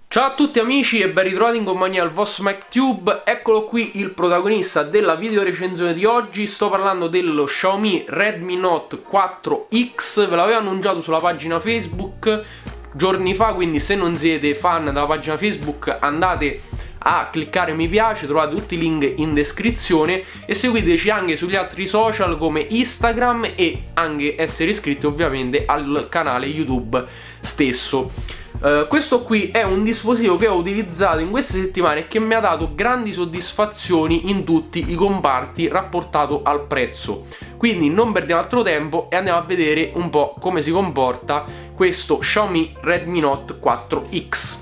Ciao a tutti amici e ben ritrovati in compagnia del vostro MikeTube. Eccolo qui il protagonista della video recensione di oggi. Sto parlando dello Xiaomi Redmi Note 4X. Ve l'avevo annunciato sulla pagina Facebook giorni fa, quindi se non siete fan della pagina Facebook andate a cliccare mi piace, trovate tutti i link in descrizione e seguiteci anche sugli altri social come Instagram e anche essere iscritti ovviamente al canale YouTube stesso. Questo qui è un dispositivo che ho utilizzato in queste settimane e che mi ha dato grandi soddisfazioni in tutti i comparti rapportato al prezzo. Quindi non perdiamo altro tempo e andiamo a vedere un po' come si comporta questo Xiaomi Redmi Note 4X.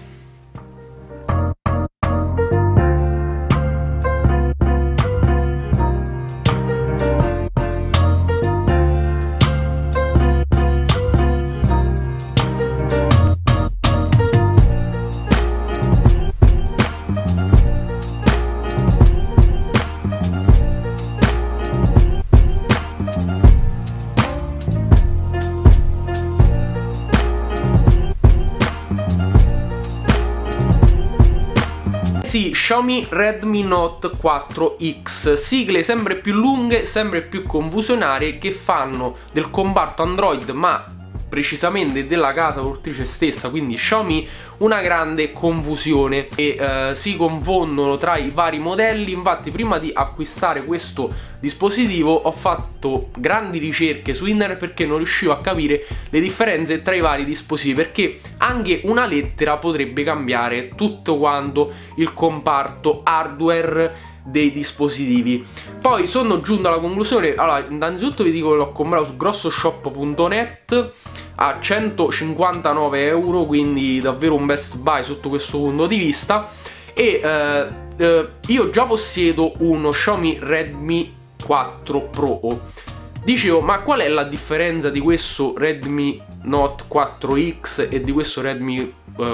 Sì, Xiaomi Redmi Note 4X, sigle sempre più lunghe, sempre più confusionarie, che fanno del comparto Android, ma precisamente della casa produttrice stessa, quindi Xiaomi, una grande confusione e si confondono tra i vari modelli. Infatti prima di acquistare questo dispositivo ho fatto grandi ricerche su internet perché non riuscivo a capire le differenze tra i vari dispositivi, perché anche una lettera potrebbe cambiare tutto quanto il comparto hardware dei dispositivi. Poi sono giunto alla conclusione. Allora, innanzitutto vi dico che l'ho comprato su grossoshop.net a 159 euro, quindi davvero un best buy sotto questo punto di vista. E io già possiedo uno Xiaomi Redmi 4 Pro. Dicevo, ma qual è la differenza di questo Redmi Note 4X e di questo Redmi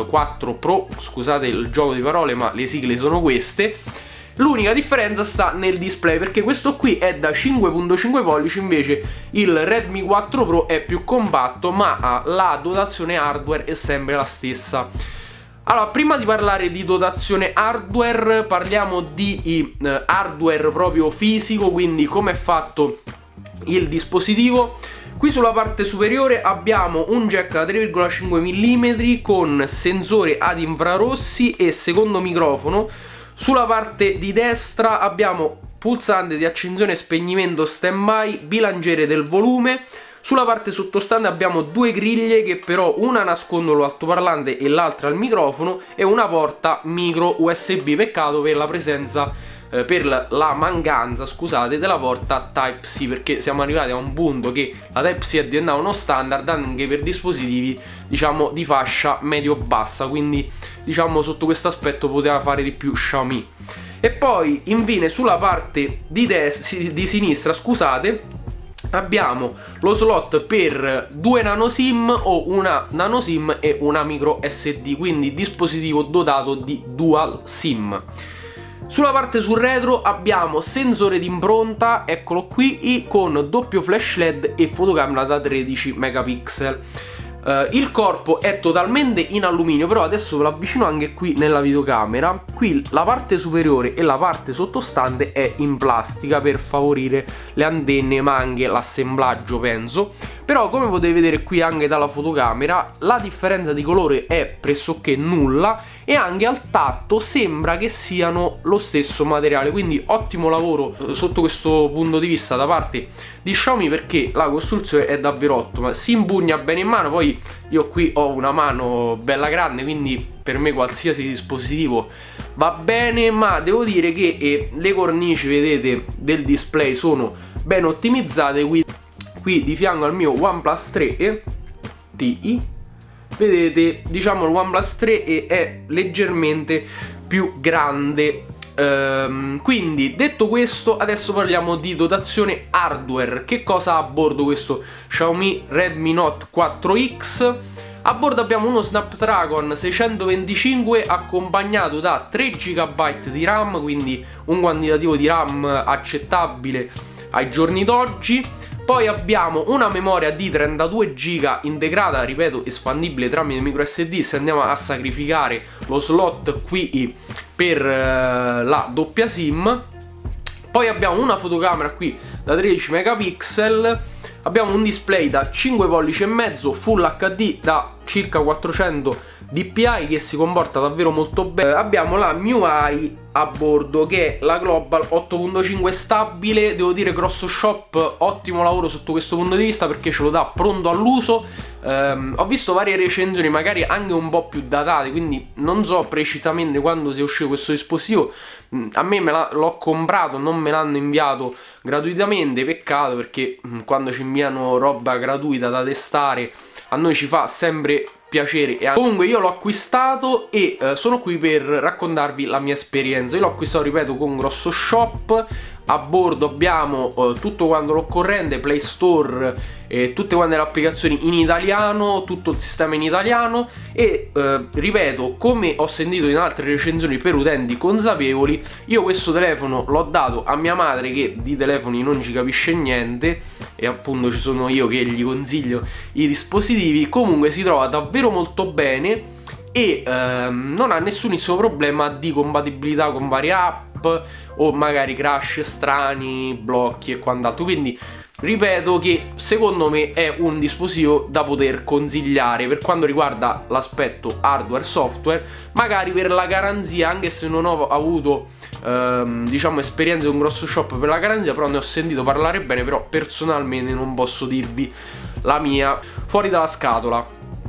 4 Pro? Scusate il gioco di parole, ma le sigle sono queste. L'unica differenza sta nel display, perché questo qui è da 5.5 pollici, invece il Redmi 4 Pro è più compatto, ma la dotazione hardware è sempre la stessa. Allora, prima di parlare di dotazione hardware, parliamo di hardware proprio fisico, quindi come è fatto il dispositivo. Qui sulla parte superiore abbiamo un jack da 3,5 mm con sensore ad infrarossi e secondo microfono. Sulla parte di destra abbiamo pulsante di accensione e spegnimento standby, bilanciere del volume. Sulla parte sottostante abbiamo due griglie che però una nascondono l'altoparlante e l'altra il microfono, e una porta micro USB. Peccato per la presenza, per la mancanza, scusate, della porta Type-C, perché siamo arrivati a un punto che la Type-C è diventata uno standard anche per dispositivi, diciamo, di fascia medio-bassa, quindi diciamo sotto questo aspetto poteva fare di più Xiaomi. E poi infine sulla parte di sinistra, scusate, abbiamo lo slot per 2 nano SIM o una nano SIM e una micro SD, quindi dispositivo dotato di dual SIM. Sulla parte sul retro abbiamo sensore di impronta, eccolo qui, con doppio flash LED e fotocamera da 13 megapixel. Il corpo è totalmente in alluminio, però adesso ve lo avvicino anche qui nella videocamera. Qui la parte superiore e la parte sottostante è in plastica per favorire le antenne, ma anche l'assemblaggio, penso. Però come potete vedere qui anche dalla fotocamera, la differenza di colore è pressoché nulla e anche al tatto sembra che siano lo stesso materiale, quindi ottimo lavoro sotto questo punto di vista da parte di Xiaomi, perché la costruzione è davvero ottima, si impugna bene in mano. Poi io qui ho una mano bella grande, quindi per me qualsiasi dispositivo va bene, ma devo dire che le cornici, vedete, del display sono ben ottimizzate. Qui di fianco al mio OnePlus 3 Ti, vedete, diciamo il OnePlus 3 è leggermente più grande. Quindi detto questo, adesso parliamo di dotazione hardware. Che cosa ha a bordo questo Xiaomi Redmi Note 4X? A bordo abbiamo uno Snapdragon 625 accompagnato da 3 GB di RAM, quindi un quantitativo di RAM accettabile ai giorni d'oggi. Poi abbiamo una memoria di 32 GB integrata, ripeto, espandibile tramite micro SD se andiamo a sacrificare lo slot qui per la doppia SIM. Poi abbiamo una fotocamera qui da 13 megapixel, abbiamo un display da 5 pollici e mezzo Full HD da circa 400 dpi che si comporta davvero molto bene. Abbiamo la MIUI a bordo che è la Global 8.5 stabile, devo dire Grosso Shop ottimo lavoro sotto questo punto di vista perché ce lo dà pronto all'uso. Ho visto varie recensioni magari anche un po' più datate, quindi non so precisamente quando sia uscito questo dispositivo. A me l'ho comprato, non me l'hanno inviato gratuitamente, peccato perché quando ci inviano roba gratuita da testare a noi ci fa sempre piacere. Comunque io l'ho acquistato e sono qui per raccontarvi la mia esperienza. Io l'ho acquistato, ripeto, con Grosso Shop. A bordo abbiamo tutto quanto l'occorrente, Play Store, tutte quante le applicazioni in italiano, tutto il sistema in italiano e ripeto, come ho sentito in altre recensioni per utenti consapevoli, io questo telefono l'ho dato a mia madre che di telefoni non ci capisce niente e appunto ci sono io che gli consiglio i dispositivi. Comunque si trova davvero molto bene e non ha nessunissimo problema di compatibilità con varie app o magari crash strani, blocchi e quant'altro. Quindi ripeto che secondo me è un dispositivo da poter consigliare per quanto riguarda l'aspetto hardware software, magari per la garanzia, anche se non ho avuto diciamo esperienze con Grosso Shop per la garanzia, però ne ho sentito parlare bene. Però personalmente non posso dirvi la mia fuori dalla scatola.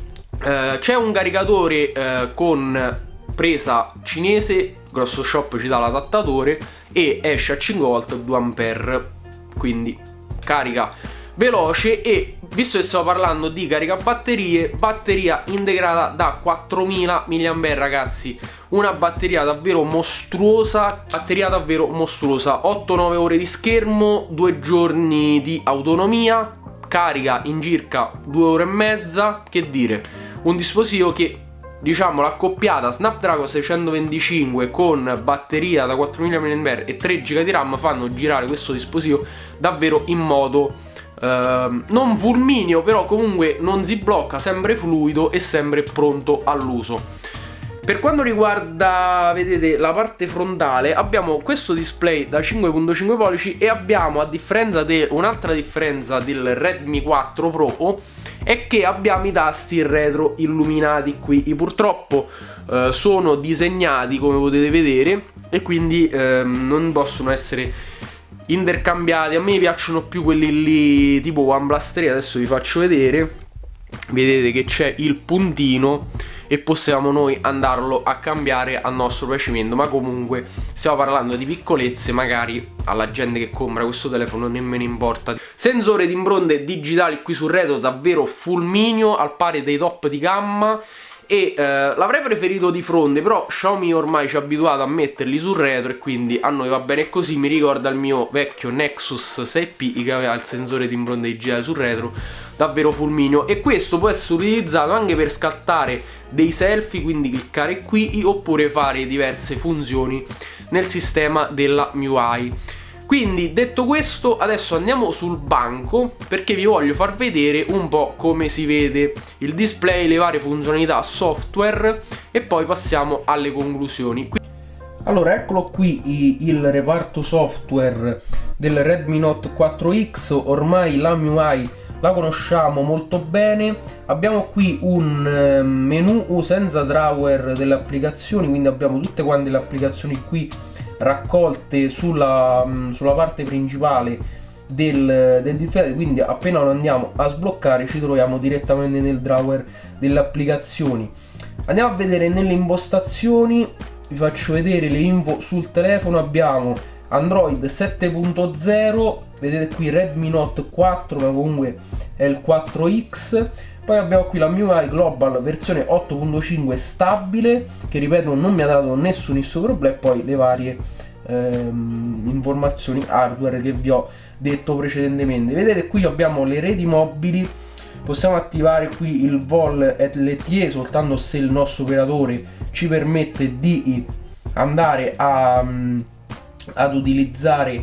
C'è un caricatore con presa cinese, Grosso Shop ci dà l'adattatore e esce a 5 volt 2 ampere, quindi carica veloce. E visto che stiamo parlando di caricabatterie, batteria integrata da 4000 mAh, ragazzi, una batteria davvero mostruosa, 8-9 ore di schermo, 2 giorni di autonomia, carica in circa 2 ore e mezza. Che dire, un dispositivo che, diciamo, l'accoppiata Snapdragon 625 con batteria da 4000 mAh e 3 GB di RAM fanno girare questo dispositivo davvero in modo non fulmineo, però comunque non si blocca, sempre fluido e sempre pronto all'uso. Per quanto riguarda, vedete, la parte frontale, abbiamo questo display da 5.5 pollici e abbiamo, a differenza un'altra differenza del Redmi 4 Pro è che abbiamo i tasti retro illuminati qui. Purtroppo sono disegnati come potete vedere e quindi non possono essere intercambiati. A me piacciono più quelli lì tipo OnePlus 3, adesso vi faccio vedere. Vedete che c'è il puntino e possiamo noi andarlo a cambiare a nostro piacimento, ma comunque stiamo parlando di piccolezze, magari alla gente che compra questo telefono nemmeno importa. Sensore di impronte digitali qui sul retro davvero fulmineo, al pari dei top di gamma, e l'avrei preferito di fronte, però Xiaomi ormai ci ha abituato a metterli sul retro e quindi a noi va bene così. Mi ricorda il mio vecchio Nexus 6P che aveva il sensore di impronte digitali sul retro, davvero fulmineo. E questo può essere utilizzato anche per scattare dei selfie, quindi cliccare qui, oppure fare diverse funzioni nel sistema della MIUI. Quindi detto questo, adesso andiamo sul banco perché vi voglio far vedere un po' come si vede il display, le varie funzionalità software e poi passiamo alle conclusioni. Allora, eccolo qui il reparto software del Redmi Note 4X. Ormai la MIUI la conosciamo molto bene. Abbiamo qui un menu senza drawer delle applicazioni, quindi abbiamo tutte quante le applicazioni qui raccolte sulla parte principale del display, quindi appena lo andiamo a sbloccare ci troviamo direttamente nel drawer delle applicazioni. Andiamo a vedere nelle impostazioni, vi faccio vedere le info sul telefono. Abbiamo Android 7.0, vedete qui Redmi Note 4, ma comunque è il 4X. Poi abbiamo qui la MIUI Global versione 8.5 stabile, che ripeto non mi ha dato nessunissimo problema, e poi le varie informazioni hardware che vi ho detto precedentemente. Vedete qui abbiamo le reti mobili, possiamo attivare qui il VoL LTE soltanto se il nostro operatore ci permette di andare ad utilizzare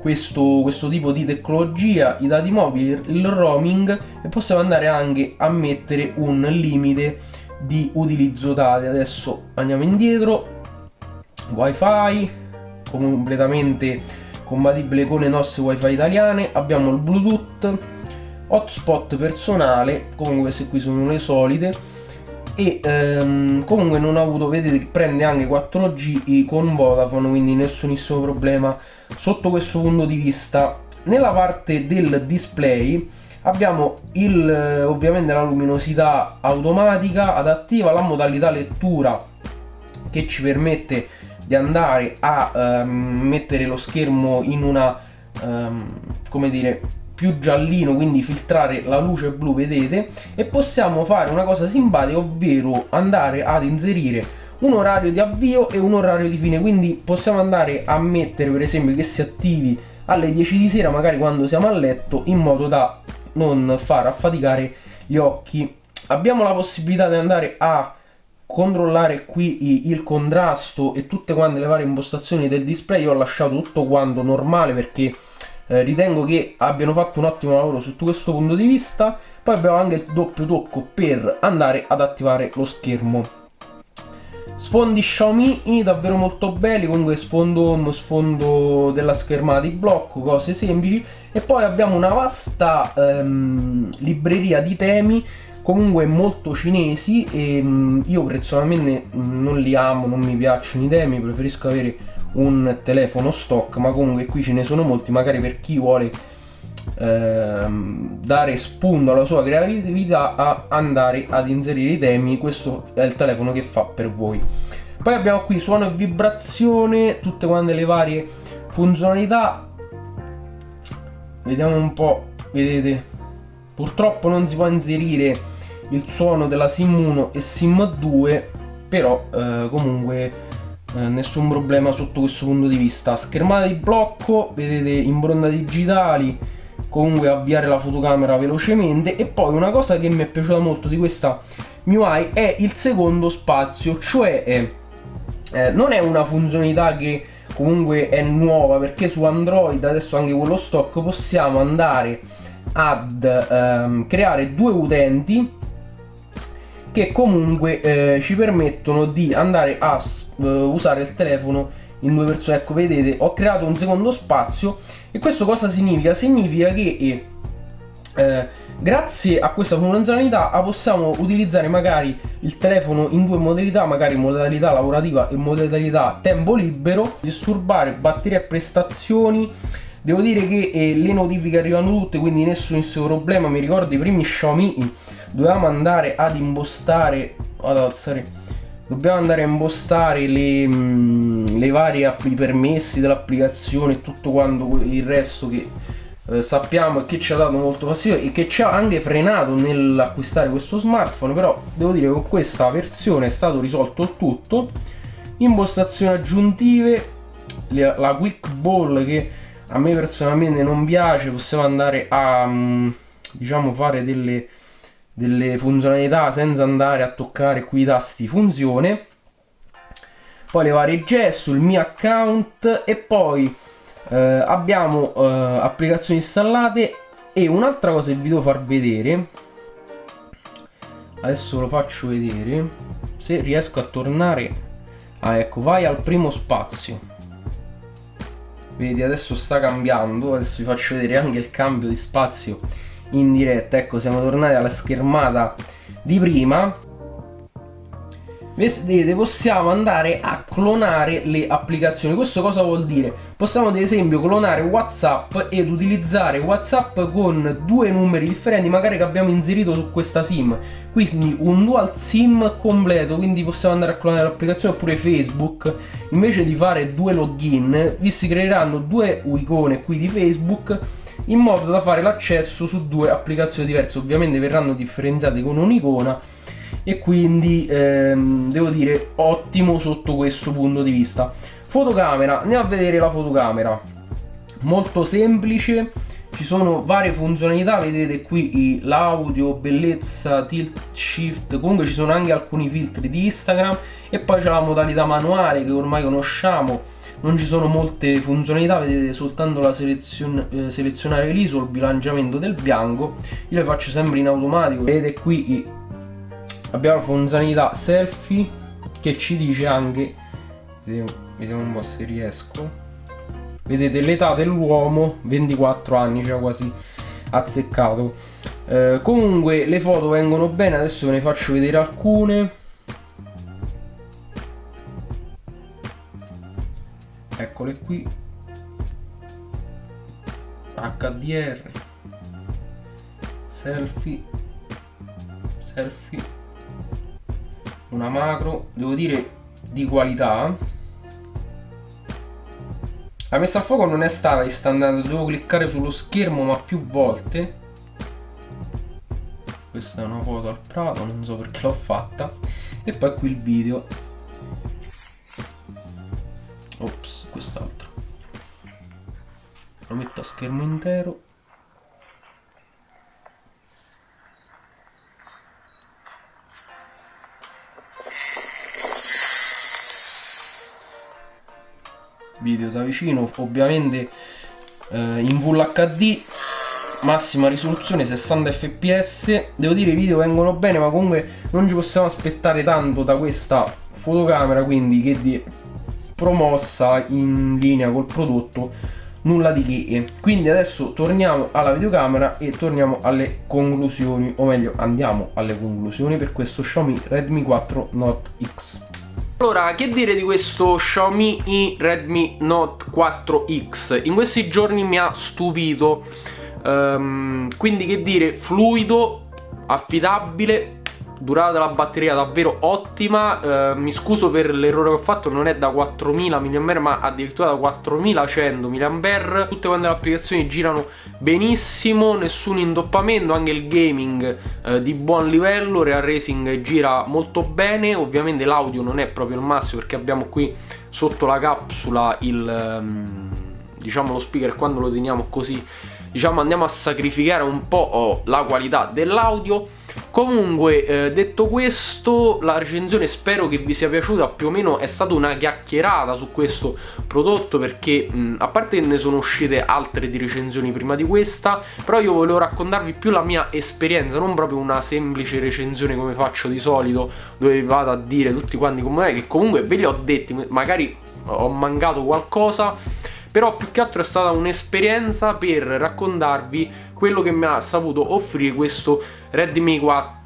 questo tipo di tecnologia, i dati mobili, il roaming, e possiamo andare anche a mettere un limite di utilizzo dati. Adesso andiamo indietro, wifi completamente compatibile con le nostre wifi italiane, abbiamo il bluetooth, hotspot personale, comunque queste qui sono le solite, e comunque non ho avuto, vedete che prende anche 4G con Vodafone, quindi nessunissimo problema sotto questo punto di vista. Nella parte del display abbiamo ovviamente la luminosità automatica adattiva, la modalità lettura che ci permette di andare a mettere lo schermo in una come dire, più giallino, quindi filtrare la luce blu, vedete, e possiamo fare una cosa simpatica, ovvero andare ad inserire un orario di avvio e un orario di fine, quindi possiamo andare a mettere per esempio che si attivi alle 10 di sera, magari quando siamo a letto, in modo da non far affaticare gli occhi. Abbiamo la possibilità di andare a controllare qui il contrasto e tutte quante le varie impostazioni del display. Io ho lasciato tutto quanto normale perché ritengo che abbiano fatto un ottimo lavoro sotto questo punto di vista. Poi abbiamo anche il doppio tocco per andare ad attivare lo schermo. Sfondi Xiaomi davvero molto belli, comunque sfondo home, sfondo della schermata di blocco, cose semplici. E poi abbiamo una vasta libreria di temi, comunque molto cinesi, e io personalmente non li amo, non mi piacciono i temi, preferisco avere un telefono stock, ma comunque qui ce ne sono molti, magari per chi vuole dare spunto alla sua creatività a andare ad inserire i temi, questo è il telefono che fa per voi. Poi abbiamo qui suono e vibrazione, tutte quante le varie funzionalità, vediamo un po', vedete, purtroppo non si può inserire il suono della SIM 1 e SIM 2, però comunque nessun problema sotto questo punto di vista. Schermata di blocco, vedete, impronta digitali, comunque avviare la fotocamera velocemente. E poi una cosa che mi è piaciuta molto di questa MIUI è il secondo spazio, cioè non è una funzionalità che comunque è nuova, perché su Android, adesso anche quello stock, possiamo andare ad creare due utenti che comunque ci permettono di andare a usare il telefono in due persone. Ecco, vedete, ho creato un secondo spazio. E questo cosa significa? Significa che grazie a questa funzionalità possiamo utilizzare magari il telefono in due modalità, magari modalità lavorativa e modalità tempo libero, disturbare batteria e prestazioni. Devo dire che le notifiche arrivano tutte, quindi nessun problema. Mi ricordo i primi Xiaomi dovevamo andare ad impostare, dobbiamo andare a impostare le varie i permessi dell'applicazione e tutto quanto il resto che sappiamo e che ci ha dato molto fastidio e che ci ha anche frenato nell'acquistare questo smartphone. Però devo dire che con questa versione è stato risolto il tutto. Impostazioni aggiuntive, la quick ball che a me personalmente non piace, possiamo andare a diciamo fare delle funzionalità senza andare a toccare qui i tasti funzione. Poi le varie gesto, il mio account, e poi abbiamo applicazioni installate. E un'altra cosa che vi devo far vedere, adesso lo faccio vedere se riesco a tornare. Ecco, vai al primo spazio, vedi, adesso sta cambiando, adesso vi faccio vedere anche il cambio di spazio in diretta. Ecco, siamo tornati alla schermata di prima. Vedete, possiamo andare a clonare le applicazioni. Questo cosa vuol dire? Possiamo ad esempio clonare WhatsApp ed utilizzare WhatsApp con due numeri differenti, magari che abbiamo inserito su questa SIM, quindi un dual SIM completo. Quindi possiamo andare a clonare l'applicazione. Oppure Facebook, invece di fare due login, vi si creeranno due icone qui di Facebook, in modo da fare l'accesso su due applicazioni diverse. Ovviamente verranno differenziate con un'icona, e quindi devo dire ottimo sotto questo punto di vista. Fotocamera, andiamo a vedere la fotocamera, molto semplice, ci sono varie funzionalità, vedete qui l'audio, bellezza, tilt shift, comunque ci sono anche alcuni filtri di Instagram. E poi c'è la modalità manuale che ormai conosciamo, non ci sono molte funzionalità, vedete soltanto la selezionare l'ISO, il bilanciamento del bianco. Io le faccio sempre in automatico. Vedete qui abbiamo la funzionalità selfie che ci dice anche, vediamo un po' se riesco, vedete l'età dell'uomo, 24 anni, cioè quasi azzeccato. Comunque le foto vengono bene, adesso ve ne faccio vedere alcune. Eccole qui, HDR, selfie, una macro, devo dire di qualità. La messa a fuoco non è stata istantanea, devo cliccare sullo schermo ma più volte. Questa è una foto al prato, non so perché l'ho fatta. E poi qui il video. Ops, quest'altro. Lo metto a schermo intero. Video da vicino, ovviamente in Full HD, massima risoluzione 60 fps. Devo dire i video vengono bene, ma comunque non ci possiamo aspettare tanto da questa fotocamera, quindi che di promossa in linea col prodotto nulla di che. Quindi adesso torniamo alla videocamera e torniamo alle conclusioni, o meglio andiamo alle conclusioni per questo Xiaomi Redmi 4 Note X. Allora, che dire di questo Xiaomi Redmi Note 4X? In questi giorni mi ha stupito, quindi che dire, fluido, affidabile, durata della batteria davvero ottima. Mi scuso per l'errore che ho fatto, non è da 4000 mAh ma addirittura da 4100 mAh. Tutte quante le applicazioni girano benissimo, nessun indoppamento, anche il gaming di buon livello, Real Racing gira molto bene. Ovviamente l'audio non è proprio il massimo perché abbiamo qui sotto la capsula diciamo lo speaker, quando lo teniamo così diciamo andiamo a sacrificare un po' la qualità dell'audio. Comunque detto questo, la recensione spero che vi sia piaciuta. Più o meno è stata una chiacchierata su questo prodotto perché a parte che ne sono uscite altre di recensioni prima di questa, però io volevo raccontarvi più la mia esperienza, non proprio una semplice recensione come faccio di solito dove vi vado a dire tutti quanti com'è, che comunque ve li ho detti, magari ho mancato qualcosa. Però più che altro è stata un'esperienza per raccontarvi quello che mi ha saputo offrire questo Redmi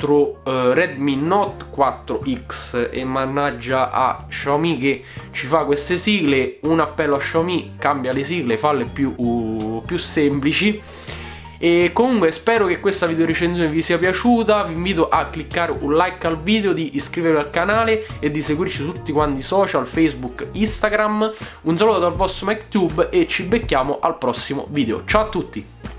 Note 4X. E mannaggia a Xiaomi che ci fa queste sigle. Un appello a Xiaomi: cambia le sigle, falle più semplici. E comunque spero che questa video recensione vi sia piaciuta. Vi invito a cliccare un like al video, di iscrivervi al canale e di seguirci su tutti quanti i social, Facebook, Instagram. Un saluto dal vostro MacTube e ci becchiamo al prossimo video. Ciao a tutti!